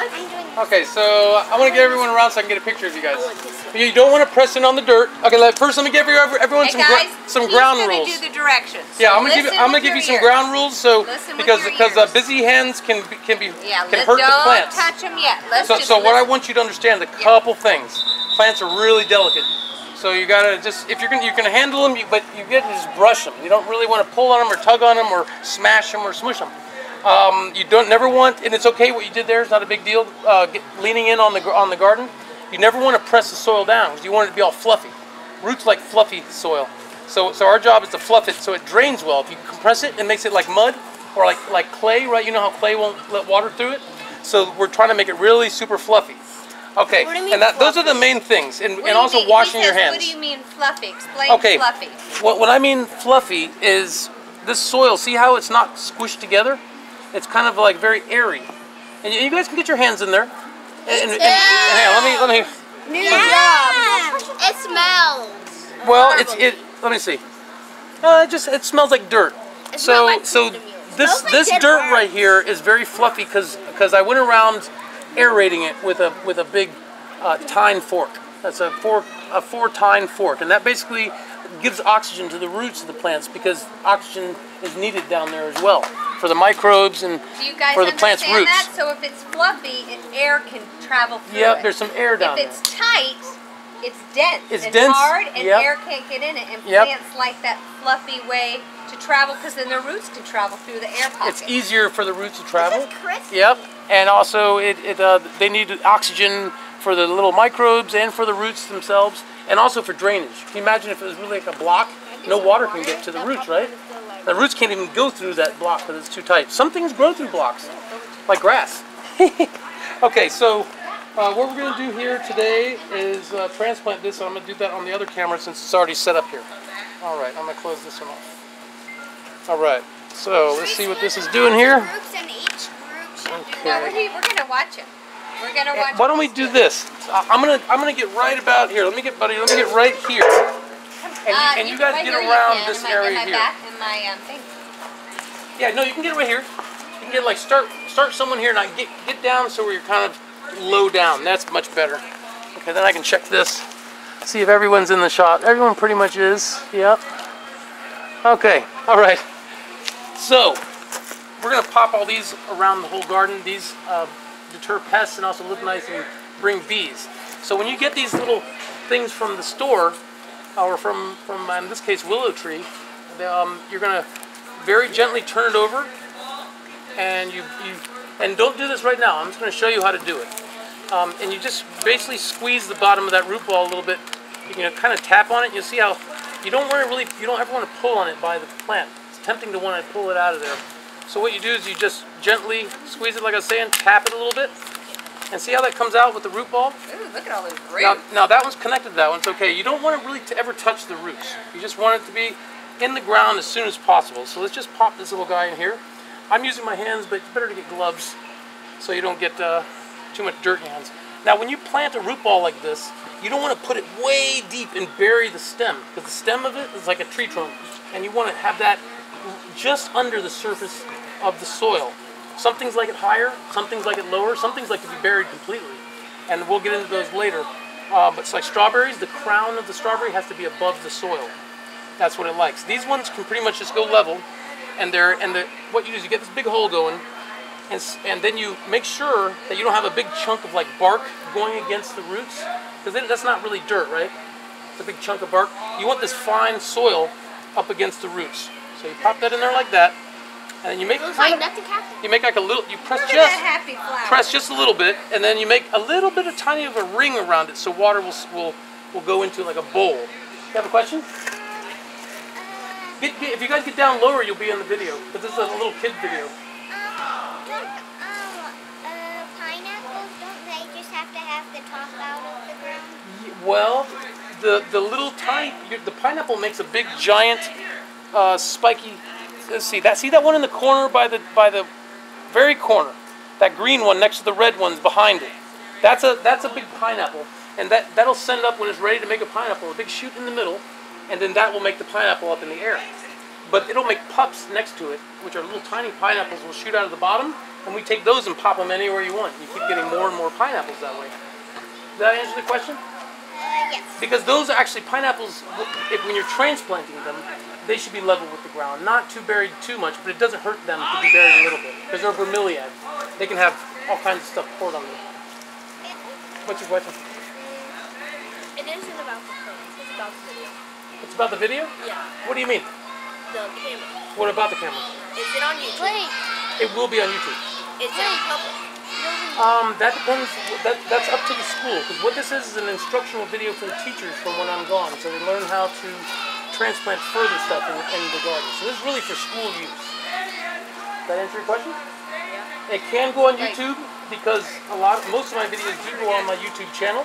Okay, so I want to get everyone around so I can get a picture of you guys. You don't want to press it on the dirt. Okay, first let me give everyone some ground rules. He's gonna do the directions. Yeah, I'm gonna give you some ground rules. So because busy hands can hurt the plants. Don't touch them yet. So what I want you to understand a couple things. Plants are really delicate. So you gotta just, if you can handle them, but you get to just brush them. You don't really want to pull on them or tug on them or smash them or smush them. You never want, and it's okay what you did there. It's not a big deal. Leaning in on the garden, you never want to press the soil down because you want it to be all fluffy. Roots like fluffy soil. So our job is to fluff it so it drains well. If you compress it, it makes it like mud or like clay, right? You know how clay won't let water through it. So we're trying to make it really super fluffy. Okay, and those are the main things, and also washing your hands. What do you mean fluffy? Explain fluffy. What I mean fluffy is this soil. See how it's not squished together? It's kind of like very airy. And you guys can get your hands in there. And let me. New job. It smells. Well, let me see. It smells like dirt. So this dirt right here is very fluffy because I went around aerating it with a big tine fork. That's a 4-tine fork, and that basically gives oxygen to the roots of the plants because oxygen is needed down there as well for the microbes and for the plant's roots. That? So if it's fluffy, air can travel through it. Yep, there's some air down there. If it's tight, it's dense. It's and dense, hard, and air can't get in it. And plants like that fluffy way to travel because then their roots can travel through the air pocket. It's easier for the roots to travel. This is crispy. Yep, and also they need oxygen for the little microbes and for the roots themselves, and also for drainage. Can you imagine if it was really like a block? No water can get to the roots, right? The roots can't even go through that block because it's too tight. Some things grow through blocks, like grass. Okay, so what we're going to do here today is transplant this. So I'm going to do that on the other camera since it's already set up here. All right, I'm going to close this one off. All right, so let's see what this is doing here. Okay. No, we're going to watch it. We're going to watch. Why don't we do this? I'm gonna get right about here. Let me get right here. And you guys get around this area here. Yeah, no, you can get right here. You can get like start someone here, and get down so where you're kind of low down. That's much better. Okay, then I can check this. See if everyone's in the shot. Everyone pretty much is. Yep. Okay. All right. So we're gonna pop all these around the whole garden. These deter pests and also look nice and bring bees. So when you get these little things from the store, or from in this case willow tree, you're gonna very gently turn it over, and and don't do this right now. I'm just gonna show you how to do it. And you just basically squeeze the bottom of that root ball a little bit. You can kind of tap on it. You'll see how you don't ever want to pull on it by the plant. It's tempting to want to pull it out of there. So what you do is you just gently squeeze it, like I was saying, tap it a little bit, and see how that comes out with the root ball? Ooh, look at all those roots. Now that one's connected to that one. It's okay. You don't want it really to ever touch the roots. You just want it to be in the ground as soon as possible. So let's just pop this little guy in here. I'm using my hands, but it's better to get gloves so you don't get too much dirt in your hands. Now when you plant a root ball like this, you don't want to put it way deep and bury the stem, because the stem of it is like a tree trunk, and you want to have that just under the surface of the soil. Some things like it higher, some things like it lower, some things like to be buried completely. And we'll get into those later. But it's like strawberries, the crown of the strawberry has to be above the soil. That's what it likes. These ones can pretty much just go level, and what you do is you get this big hole going, and then you make sure that you don't have a big chunk of like bark going against the roots, because that's not really dirt, right? It's a big chunk of bark. You want this fine soil up against the roots. So you pop that in there like that, and then you make like a little. You press just a little bit, and then you make a little bit of tiny of a ring around it, so water will go into like a bowl. You have a question? If you guys get down lower, you'll be in the video, because this is a little kid video. Pineapples, don't they just have to have the top out of the ground? Well, the little tiny, the pineapple makes a big giant spiky. Let's see that one in the corner by the very corner, that green one next to the red ones behind it. That's a big pineapple, and that'll send up when it's ready to make a pineapple, a big shoot in the middle, and then that will make the pineapple up in the air. But it'll make pups next to it, which are little tiny pineapples will shoot out of the bottom, And we take those and pop them anywhere you want. You keep getting more and more pineapples that way. Did that answer the question? Yes. Because those are actually pineapples, when you're transplanting them, they should be level with the ground. Not too buried too much, but it doesn't hurt them to be buried a little bit. Because they're bromeliad. They can have all kinds of stuff poured on them. What's your question? It isn't about the film. It's about the video. It's about the video? Yeah. What do you mean? The camera. What about the camera? Is it on YouTube? Wait. It will be on YouTube. Is it public? That depends. That's up to the school. Because what this is an instructional video for the teachers from when I'm gone. So they learn how to transplant further stuff in the garden. So this is really for school use. Does that answer your question? Yeah. It can go on YouTube because most of my videos do go on my YouTube channel.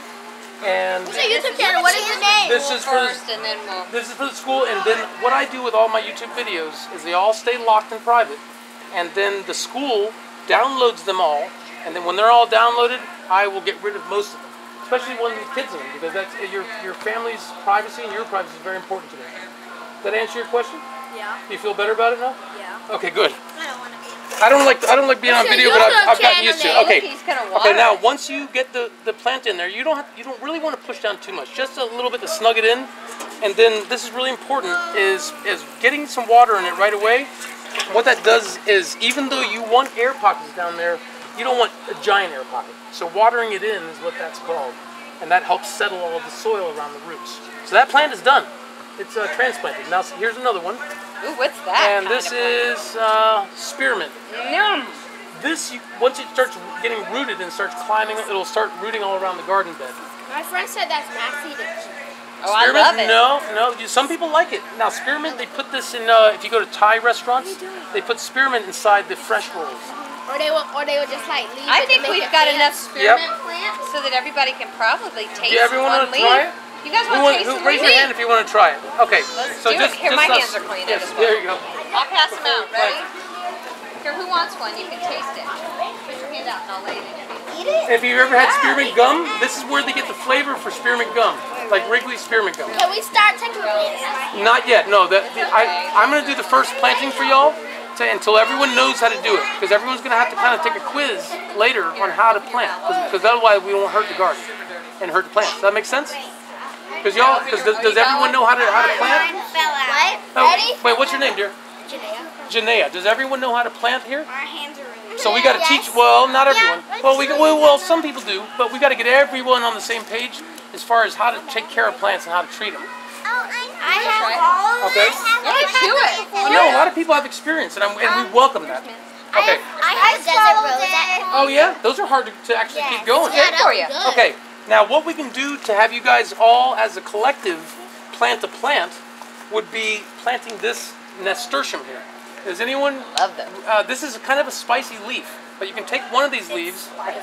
And What's your YouTube channel? What is your name? this is for First, and then we'll... This is for the school, and then what I do with all my YouTube videos is they all stay locked in private, and then the school downloads them all, and then when they're all downloaded, I will get rid of most of them, especially ones with kids in them, because that's your family's privacy and your privacy is very important to me. Does that answer your question? Yeah. Do you feel better about it now? Yeah. Okay, good. I don't want to be. I don't like being on What's video, your but I've YouTube gotten used to it. channel Okay. He's gonna water Okay, now it. once you get the plant in there, you don't really want to push down too much. Just a little bit to snug it in, and then this is really important is getting some water in it right away. What that does is even though you want air pockets down there, you don't want a giant air pocket. So watering it in is what that's called, and that helps settle all of the soil around the roots. So that plant is done. It's transplanted. Now here's another one, Ooh, what's that? and this is spearmint. Yum. This, once it starts getting rooted and starts climbing, it'll start rooting all around the garden bed. My friend said that's maxi. Oh, I love it. No. Some people like it. Now, spearmint, they put this in, if you go to Thai restaurants, they put spearmint inside the fresh rolls. Or they would just like leave I it think to make we've it got fancy. enough spearmint plants so that everybody can probably taste Yeah, everyone one want to leaf. try it? You guys want to taste some raise your hand if you want to try it. Okay. Let's so do it. Here, my us. hands are clean Yes, as well. there you go. I'll pass them out. Ready? Here, who wants one? You can taste it. Put your hand out and I'll lay it in your hand. Eat it. If you've ever had spearmint gum, this is where they get the flavor for spearmint gum, like Wrigley's spearmint gum. Can we start taking plants? Not yet, no. I'm going to do the first planting for y'all until everyone knows how to do it, because everyone's going to have to kind of take a quiz later on how to plant, because otherwise we won't hurt the garden and hurt the plants. Does that make sense? Because does everyone know how to plant? Mine fell out. Oh, Ready? wait, what's your name, dear? Janaea. Janaea. Does everyone know how to plant here? Our hands are really. So we got to teach. Well, not everyone. Well, some people do, but we got to get everyone on the same page as far as how to take care of plants and how to treat them. Oh, I have all. Okay. Chew it. Well, no, a lot of people have experience, and we welcome that. Okay. I have desert rose. Oh yeah, those are hard to actually keep going. Good for you. Okay. Now, what we can do to have you guys all, as a collective, plant a plant, would be planting this nasturtium here. Does anyone? Love them. This is kind of a spicy leaf, but you can take one of these leaves.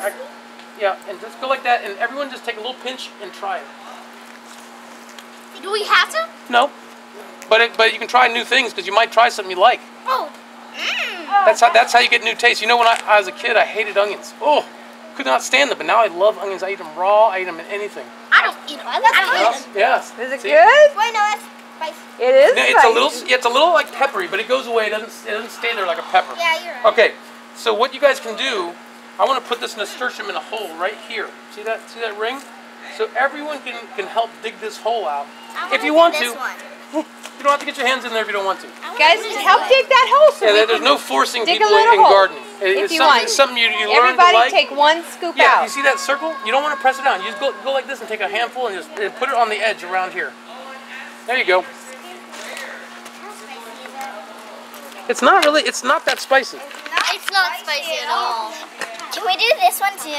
Yeah, and just go like that, and everyone just take a little pinch and try it. Do we have to? No, but you can try new things because you might try something you like. Oh. That's how you get new taste. You know, when I was a kid, I hated onions. Oh, could not stand them, but now I love onions. I eat them raw. I eat them in anything. I don't eat them. I love onions. Yes. Is it See? good? Wait, no, that's spicy. It is. It's a little like peppery, but it goes away. It doesn't stay there like a pepper. Yeah, you're right. Okay, so what you guys can do, I want to put this nasturtium in a hole right here. See that ring? So everyone can help dig this hole out. If you want to. You don't have to get your hands in there if you don't want to. Guys, help dig that hole. So Yeah, we there's can no forcing dig people a little in hole, gardening. if It's you want. something you learn to Everybody like. take one scoop Yeah, out. you see that circle? You don't want to press it down. You just go like this and take a handful and just put it on the edge around here. There you go. It's not that spicy. It's not spicy at all. Can we do this one too?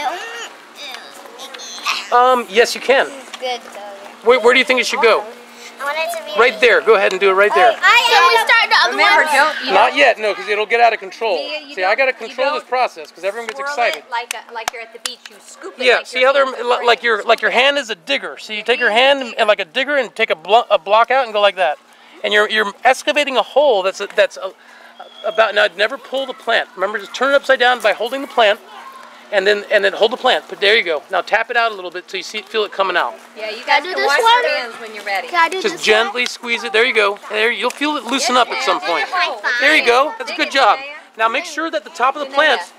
Yes, you can. Good though. Where do you think it should go? I want it to be Right there. Go ahead and do it right there. Can we start the other Remember, one? Not yet, no, because it'll get out of control. You See, I got to don't- you control this don't process because everyone gets Swirl excited. it like you're at the beach. You scoop it. Yeah, like see your how they're hands are like your hand is a digger. So you take your hand and like a digger and take a block out and go like that, and you're excavating a hole that's about now. Never pull the plant. Remember, just turn it upside down by holding the plant, and then hold the plant. But there you go. Now tap it out a little bit so you feel it coming out. Yeah, you guys do can this wash one? your hands when you're ready. Can I do Just this gently squeeze it. There you go. There, you'll feel it loosen up at some point. High five. There you go. That's a Dig good it, job. Janaea. Now make sure that the top of the plant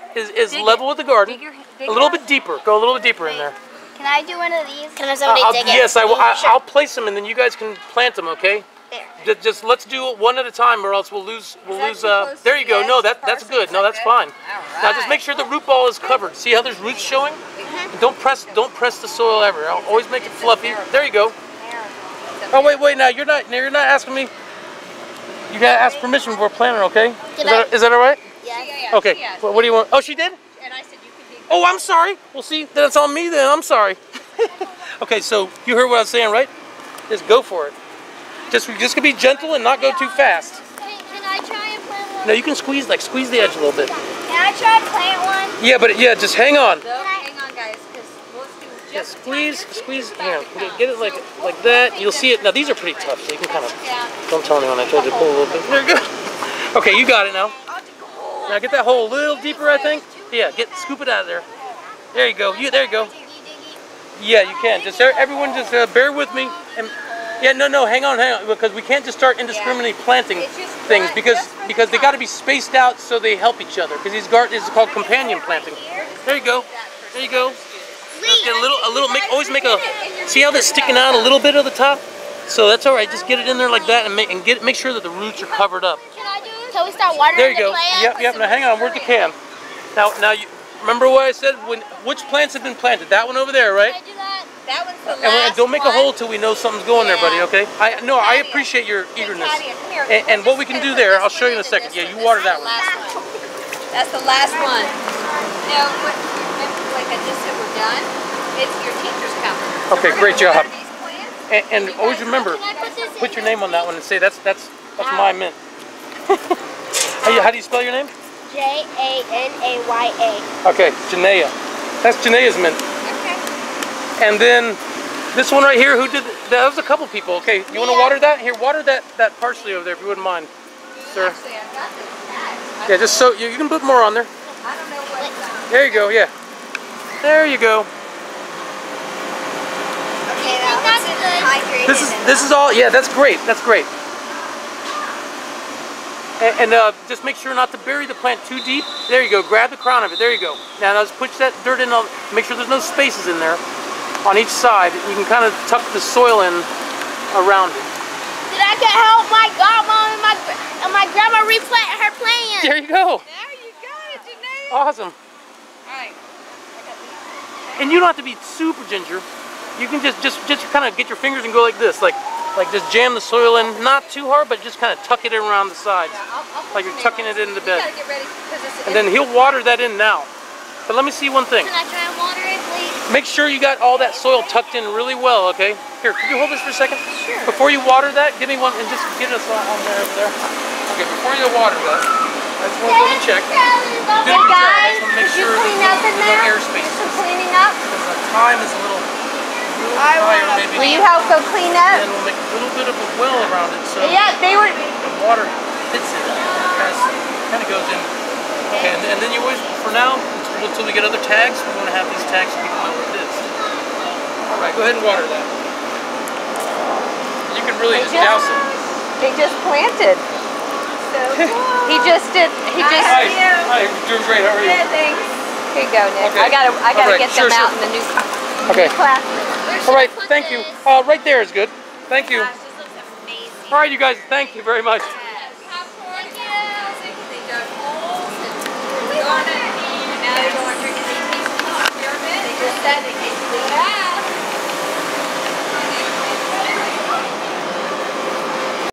is Dig level it. with the garden. Dig A little it bit deeper. Go a little bit deeper in there. Can I do one of these? Can somebody dig it? Yes, I will. I'll place them, and then you guys can plant them. Okay? There. Just let's do it one at a time, or else we'll lose. Is that too close There to you the go. edge No, of the that's parsley? good. Is No, that that's good? fine. Now just make sure the root ball is covered. See how there's roots showing? Don't press the soil ever. I'll always make it fluffy. There you go. Oh wait. Now you're not asking me. You gotta ask permission before planting. Okay? Is that all right? Yeah. Okay. What do you want? Oh, she did. And I said you can dig. Oh, I'm sorry. Well, see, then it's on me then. I'm sorry. Okay, so you heard what I was saying, right? Just go for it. Just gonna be gentle and not go too fast. Can I try and plant one? No, you can squeeze the edge a little bit. Can I try to plant one? Yeah, but just hang on. So, hang on, guys, because let's do Yeah, just squeeze. Hang on. Get it like that. You'll see it. Now these are pretty tough, so you can kind of. Don't tell anyone I told you to pull a little bit. There you go. Okay, you got it now. Now get that hole a little deeper, I think. Yeah, scoop it out of there. There you go. There you go. Yeah, you can. Just everyone, just bear with me. And yeah, no, hang on, because we can't just start indiscriminately planting things because they got to be spaced out so they help each other. Because these gardens is called companion planting. There you go. There you go. Just get always make a. See how that's sticking out a little bit of the top? So that's all right. Just get it in there like that and make sure that the roots are covered up. Can we start watering There you go. the plant? Yep. Now hang on. Where's the can? Now you remember what I said? Which plants have been planted? That one over there, right? Can I do that? That one's the And last don't make a one. hole till we know something's going there, buddy. Okay? I appreciate your eagerness. And what we can do there, I'll show you in a second. Yeah, you water that one. That's the last one. Now, remember, like I just said, we're done. It's your teacher's coming. So Okay, we're great gonna job. water these plants. And always remember, Can I put this put in your name on that one and say that's my mint. How do you spell your name? Janaya. Okay, Janaya. That's Janaya's mint. Okay. And then this one right here, who did that? Was a couple people. Okay, you want to water that? Here, water that parsley over there if you wouldn't mind, sir. Actually, I've got this bag. Yeah, just so you can put more on there. I don't know what. There you go. Yeah. There you go. Okay, now let's hydrate. This is all. Yeah, that's great. That's great. And just make sure not to bury the plant too deep. There you go. Grab the crown of it. There you go. Now just push that dirt in. Make sure there's no spaces in there on each side. You can kind of tuck the soil in around it. Did I get help my godmom and my grandma replant her plant? There you go. There you go, Janaya. Awesome. All right. And you don't have to be super ginger. You can just kind of get your fingers and go like this, like just jam the soil in, not too hard, but just kind of tuck it in around the sides, like you're tucking it into bed. Get ready, And then he'll water that in now. But let me see one thing. Can I try and water it, please? Make sure you got all that soil tucked in really well, okay? Here, could you hold this for a second? Sure. Before you water that, give me one and just get us on there over there. Okay, before you water that, I just want to double check. Hey guys, Make did you sure clean there's up in no there? air space. Some cleaning up? Because the time is a little higher maybe. Will you help go clean up? And we'll make a little bit of a well around it so Yeah, they were. the water hits it. Kind of goes in. Okay, and then you always, for now, until we get other tags, we want to have these tags so people know what it is. All right, go ahead and water that. You can really just douse it. They just planted. So he just did. He just. Hi, you're doing great. How are you? Thanks. Here you go, Nick. Okay. I gotta All right, get sure, them out sure. in the new Okay. classroom. All right, thank you. Right there is good. Thank you. Gosh, this looks amazing. All right, you guys, thank you very much. They dug holes and gone it. And now they're going to drink the pyramid. They just said they can leave.